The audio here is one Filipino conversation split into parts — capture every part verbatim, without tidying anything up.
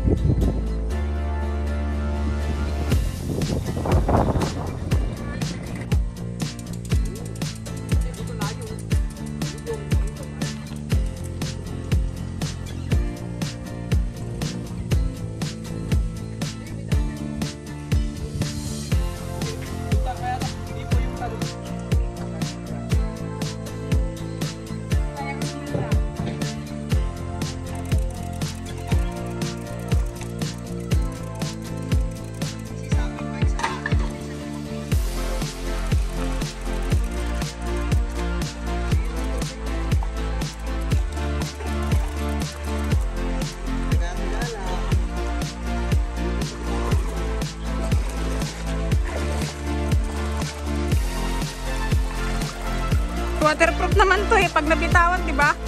Waterproof naman to eh, pag nabitawan, di ba?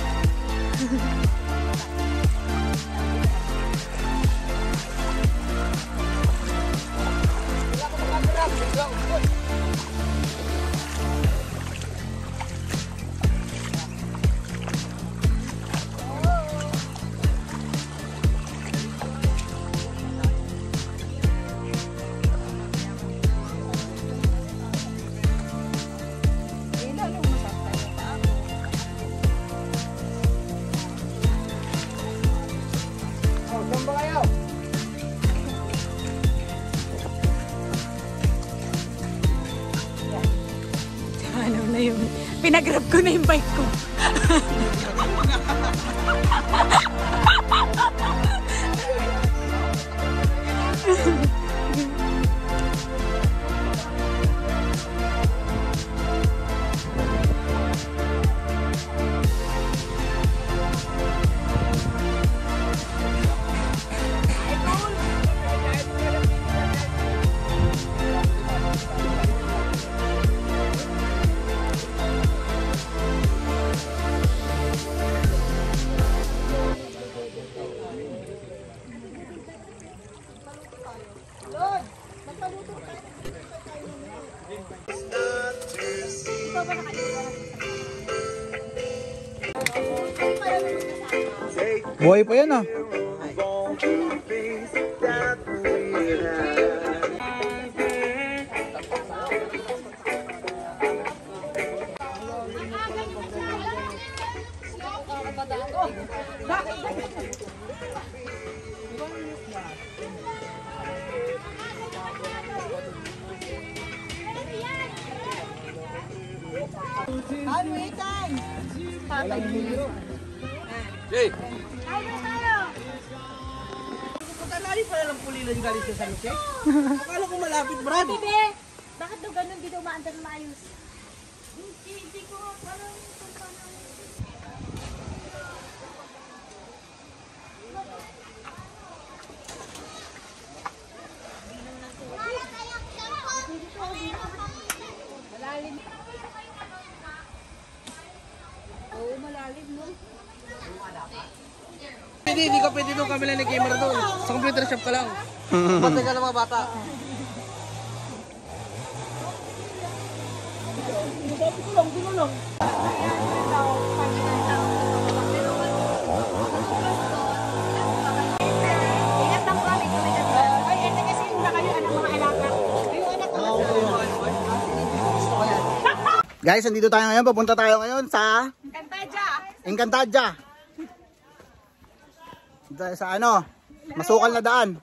Ano na yun? Pinagrab ko na yung bike ko. Buhay pa yan ah. Hey! Kanali pala lang pulilan galing sa San Jose. Akala ko malapit, Brad. Bebe, bakit daw ganun? Hindi daw maandar maayos. Hindi, hindi ko parang malalim. Oo, malalim, no? Hindi, hindi ka pwede doon kami lang ni gamer doon. Sa computer shop ka lang. Patay ka ng mga bata. Sabi ko lang, di mo lang. Ingat lang kami. Ay, ito kasi yung kayo anak mga alaga. Yung anak ko. Guys, andito tayo ngayon. Papunta tayo ngayon sa Encantadia! Encantadia. Dahil sa ano, masukal na daan.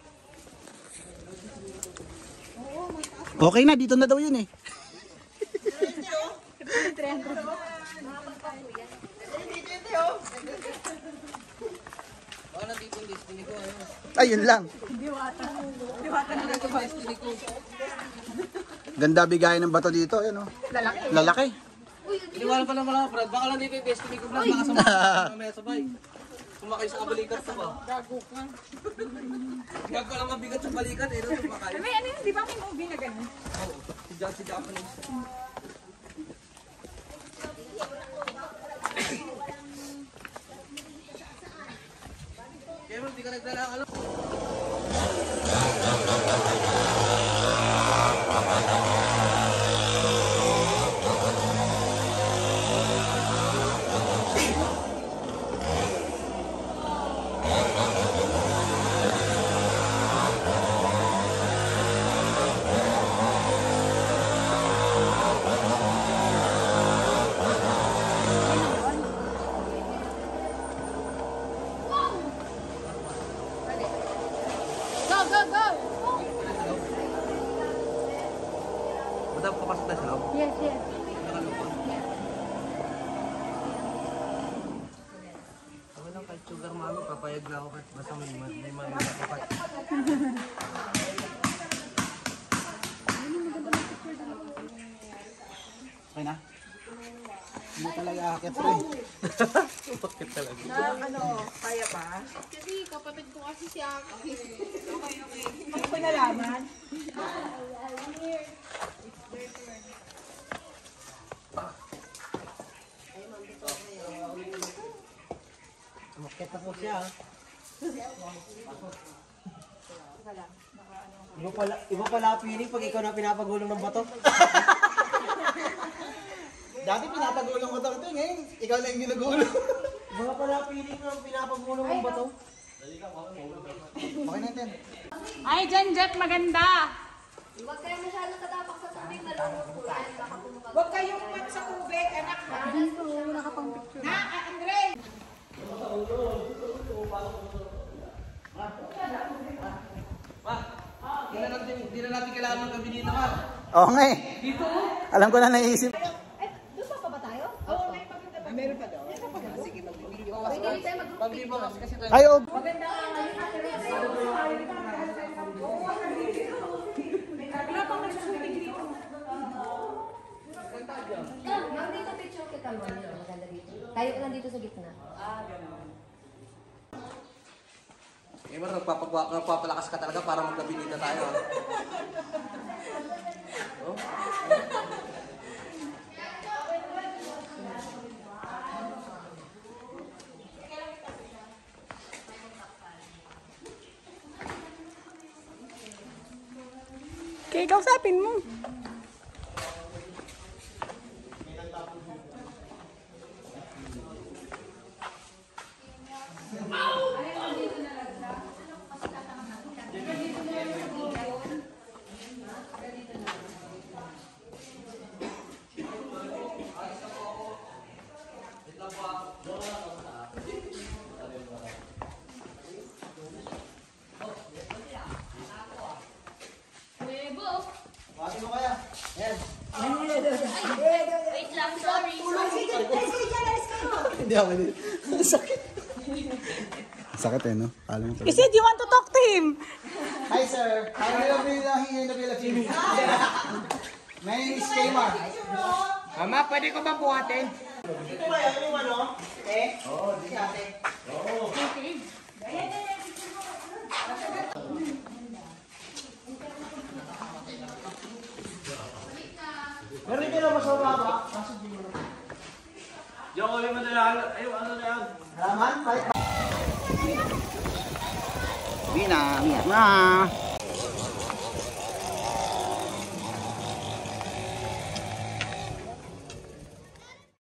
Okay na, dito na daw yun eh. Ayun lang. Ganda bigay ng bato dito, yan oh. Lalaki. Lalaki. Iniwala pa naman ako, Brad. Baka lang dito yung destiny ko, Brad. Baka sa mga sabay. Sumakay sa kabalikat ka ba? Gago ka. Huwag pa lang mabigat sa balikat eh. Doon sumakay. May ano yun, di ba may movie na ganun? Oo. Si John, si Japanese. Kaya mo, di ka nagdala ang alam. papayag na ako kahit basta may may malalapat. Okay na? Hindi talaga akit pre. Bakit talaga? Ano, kaya pa? Kasi kapatid ko kasi si Aki. Ano ba nalaman? Umakit na po siya. Iba pala, iba pala ang feeling pag ikaw na pinapagulong ng bato. Dati pinapagulong ko ito ngayon. Ikaw na yung ginagulong. Iba pala ang feeling ng pinapagulong ng bato. Okay na yan. Ay, Jan Jet, maganda. Huwag kayo masyadong tatapak sa tubig, malungot po yan. Baka pumukaw. Huwag kayong mat sa tubig, anak ha. Dito, wala ka pang picture. Ha, ah, Andre? Hindi na natin, hindi na natin kailangan ng gabi dito, ha? Oo nga eh. Alam ko na naisip. Eh, doon pa pa ba tayo? Oo, may pagkita ba? Meron pa daw. Sige, mag-video. Pwede rin tayo mag-group Pag-libo kasi tayo. Ay, oh. Maganda nga ngayon natin rin. Wala pang nagsusuting dito. Ma'am, dito picture kita mo. Maganda dito. Tayo lang dito sa gitna. Eh, man, nagpapagwa- nagpapalakas ka talaga para magkabinita tayo, ha? Oh? Okay, kausapin mo. Bakit mo kaya? Yan. Wait lang, sorry. Hindi ako din. Sakit. Sakit eh, no? Alam mo You said you want to talk to him. Hi, sir. Hi, hello, Philippines. Hello, Philippines. My name is Kmar. Mama, pwede ko ba buhatin? Ito ba yan yung ano? Eh? Oo, di ate. Oo. Meron ka na mas mababa. Diyan ko yung madalaan. Ayun, ano na yan? Halaman? Balik. Mina, mina.